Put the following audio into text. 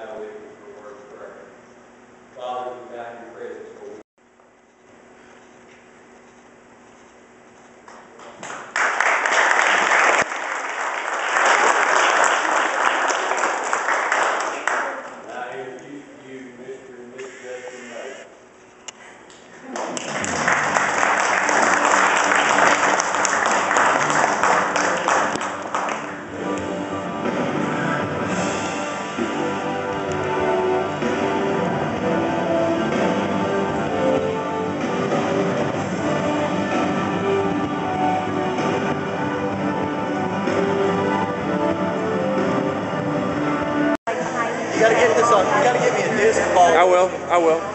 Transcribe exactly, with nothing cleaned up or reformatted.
now with you for words of prayer. Father, we bow in your presence, Lord. Now introduce to you Mister and Miss Justin May. You gotta get this on. You gotta give me a disc ball. I will. I will.